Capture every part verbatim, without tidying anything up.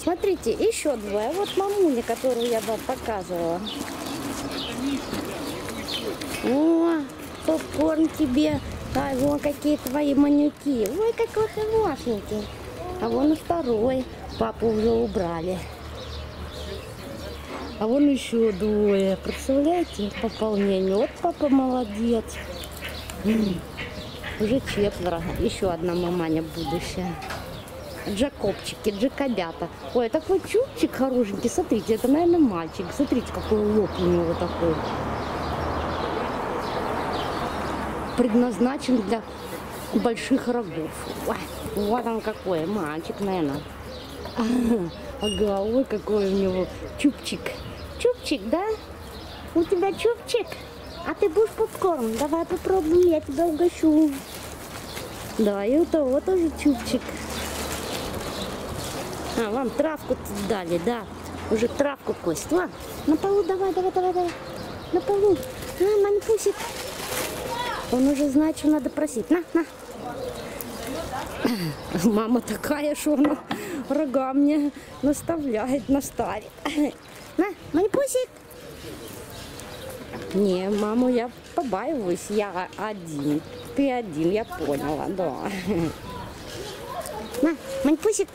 Смотрите, еще двое. Вот мамуня, которую я вам показывала. О, попкорн тебе. Ай, вон какие твои манюки. Ой, какой ты мощненький. А вон и второй. Папу уже убрали. А вон еще двое. Представляете, пополнение. Вот папа молодец. М-м. Уже четверо. Еще одна маманя будущая. Джакобчики, джакобята. Ой, такой чубчик хорошенький. Смотрите, это, наверное, мальчик. Смотрите, какой лоб у него такой. Предназначен для больших рогов. Ой, вот он какой, мальчик, наверное. Ага, ой, какой у него чубчик. Чубчик, да? У тебя чубчик? А ты будешь попкорн? Давай попробуем, я тебя угощу. Да, и у того тоже чубчик. А, вам травку тут дали, да. Уже травку кость. Ладно, на полу давай, давай, давай, давай. На полу. На, маньпусик. Он уже знает, что надо просить. На, на. Мама такая, что она рога мне наставляет, наставит. На, маньпусик. Не, маму я побаиваюсь. Я один. Ты один, я поняла, да. На, маньпусик.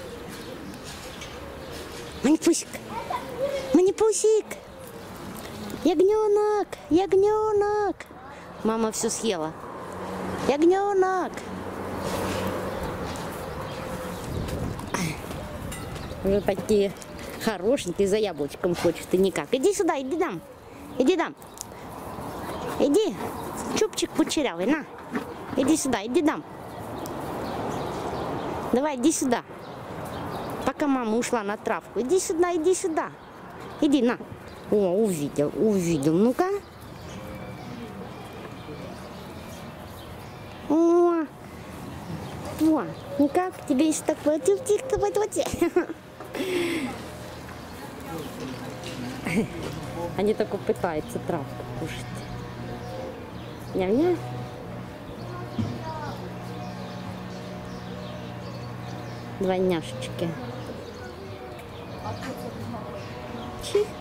Маньпусик. Маньпусик. Ягненок. Ягненок. Мама все съела. Ягненок. Уже такие хорошенькие, за яблочком хочет и никак. Иди сюда, иди дам. Иди дам. Иди. Чубчик кучерявый, на. Иди сюда, иди дам. Давай, иди сюда. Пока мама ушла на травку. Иди сюда, иди сюда. Иди, на. О, увидел, увидел. Ну-ка. О, о, ну как тебе есть такое? Тих-тих, давай, давай. Они только пытаются травку кушать. Ням-ням. Двойняшечки. Чих.